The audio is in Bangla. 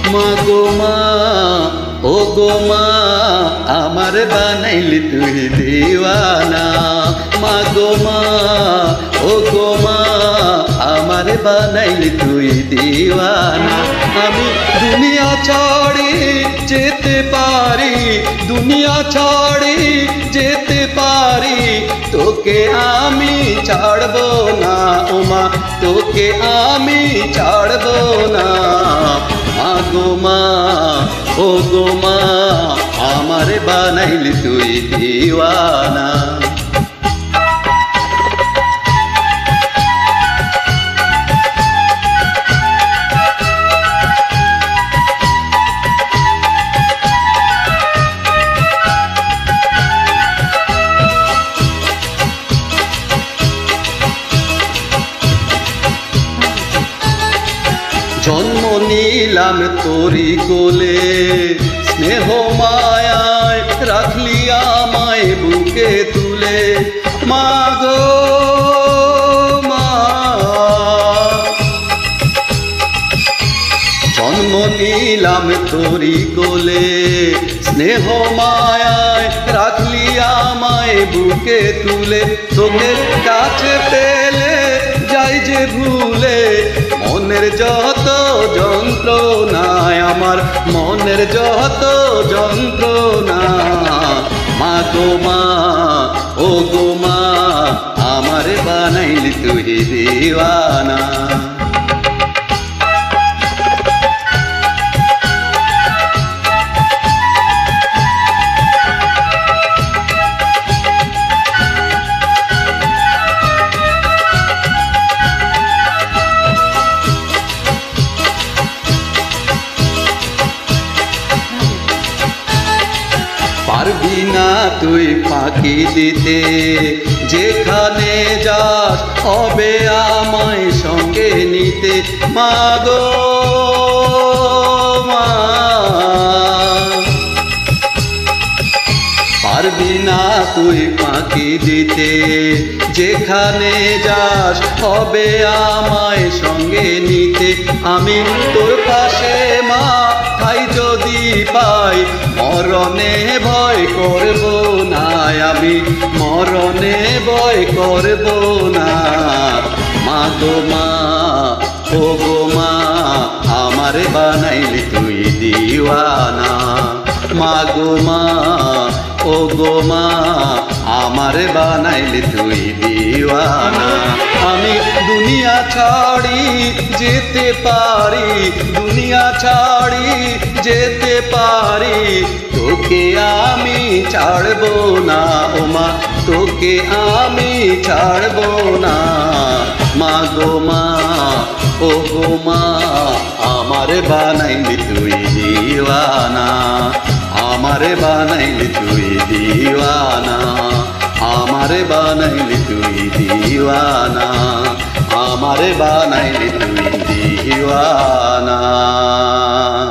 মাগো মা ও গো মা আমার বানাইলি তুই দিওয়ানা। মাগো মা ও গো মা আমার বানাইলি তুই দিওয়ানা। আমি দুনিয়া ছাড়ি যেতে পারি, দুনিয়া ছাড়ি যেতে পারি, তোকে আমি ছাড়বো না ও মা, তোকে আমি ছাড়বো না। মাগো মা ও গো মা আমার বানাইলি তুই দিওয়ানা। জন্ম নিলাম তোরি কোলে, স্নেহ মায়ায় রাখলি আমায় বুকে তুলে। মাগো মা জন্ম নিলাম তোরি কোলে, স্নেহ মায়ায় রাখলি আমায় বুকে তুলে। তোকে কাছে পেলে যাই যে ভুলে, মনের যত যন্ত্রণায় আমার, মনের যত যন্ত্রণা। মাগো মা ও গো মা আমার বানাইলি তুই দিওয়ানা। পারবি না তুই ফাঁকি দিতে, যেখানে যাস হবে আমায় সঙ্গে নিতে। মাগো মা পারবি না তুই ফাঁকি দিতে, যেখানে যাস হবে আমায় সঙ্গে নিতে। আমি তোর পাশে মা ঠাই যদি পাই, মরণে ভয় করব না আমি, মরণে ভয় করব না। মাগো মা ও গো মা আমার বানাইলি তুই দিওয়ানা। মাগো মা ও গো মা আমার বানাইলি তুই দিওয়ানা। আমি দুনিয়া ছাড়ি যেতে পারি, দুনিয়া ছাড়ি যেতে পারি, তোকে আমি ছাড়বো না ও মা, তোকে আমি ছাড়বো না। মাগো মা ও গো মা আমার বানাইলি তুই দিওয়ানা, আমার বানাইলি তুই দিওয়ানা, আমার বানাইলি তুই দিওয়ানা, আমার বানাইলি তুই দিওয়ানা।